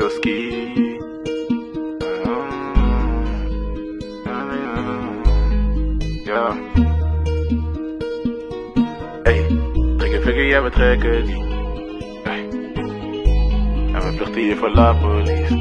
Joski. Ja. Hey, trek een vinger, jij betrekken die. Hey. En we vluchten hier voor la police.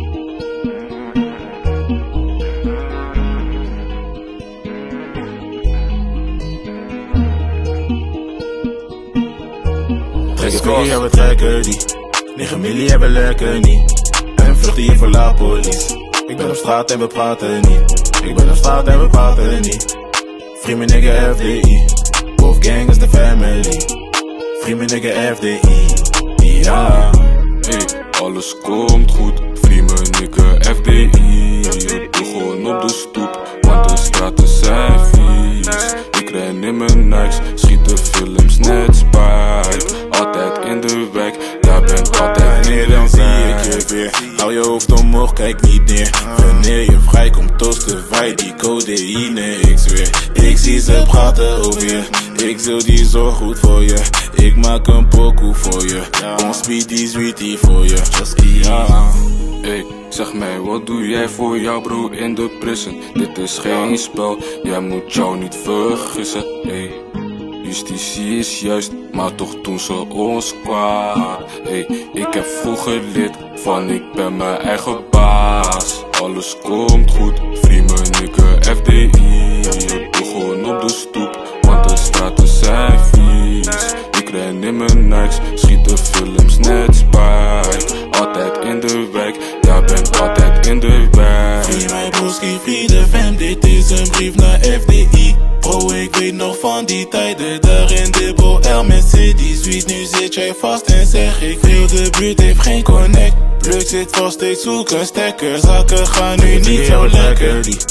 Trek een vinger, jij betrekken die. 9 milli hebben lekker niet. En we vluchten hier voor la police. Ik ben op straat en we praten niet. Ik ben op straat en we praten niet. Free me nigga FDI. Wolfgang is de family. Free me nigga FDI. Ja. Hey, alles komt goed. Free me nigga FDI. Ik doe gewoon op de stoep, want de straten zijn vies. Ik ren in mijn Nikes, schiet de films net Spike. Altijd in de wijk, daar ben altijd Wanneer dan zie ik je weer. Hou je hoofd omhoog, kijk niet neer. Wanneer je vrijkomt, toasten wij die codeïne, ik zweer. Ik zie ze praten over je. Ik zul die zorg goed voor je. Ik maak een pokoe voor je. Ons speedy sweetie voor je. Ja. Hey, zeg mij, wat doe jij voor jouw broer in de prison? Dit is geen spel, jij moet jou niet vergissen. Hey, justitie is juist, maar toch doen ze ons kwaad. Hey, ik heb vroeger geleerd van ik ben mijn eigen baas. Alles komt goed, free me nigga FDI. Ik doe gewoon op de stoep, want de straten zijn vies. Ik ren in mijn Nikes, schiet de films net Spike. Altijd in de wijk, ja ben altijd in de wijk. Free mijn broski, free de fam, dit is een brief naar FDI. Bro, ik weet nog van die tijden, daar in de Bro met City Sweet. Nu zit jij vast en zeg ik veel, de buurt heeft geen connect. Pluk zit vast, ik zoek een stekker, zaken gaan nu niet zo lekker.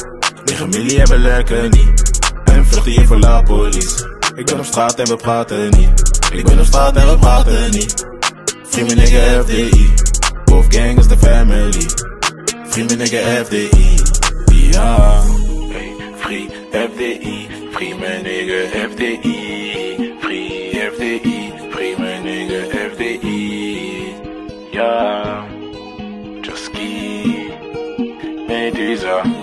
9 milli hebben lekker niet, en we vluchten hier voor la police. Ik ben op straat en we praten niet. Ik ben op straat en we praten niet. Free me nigga FDI. Wolfgang is de family. Free me nigga FDI. Ja. Hey, free FDI. Free me nigga FDI. Free FDI. Free me nigga FDI. Ja. Joski. Medusa.